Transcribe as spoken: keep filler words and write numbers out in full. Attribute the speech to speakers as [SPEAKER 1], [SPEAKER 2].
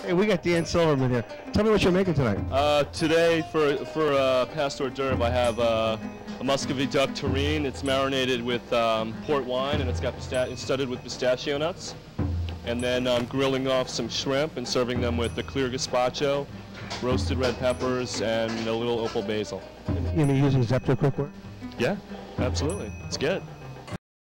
[SPEAKER 1] Hey, we got Dan Silverman here. Tell me what you're making tonight.
[SPEAKER 2] Uh, today, for for uh, past hors d'oeuvre, I have uh, a Muscovy duck terrine. It's marinated with um, port wine, and it's got pista it's studded with pistachio nuts. And then I'm grilling off some shrimp and serving them with the clear gazpacho, roasted red peppers, and a little opal basil.
[SPEAKER 1] You mean using Zepto cookware?
[SPEAKER 2] Yeah, absolutely. It's good.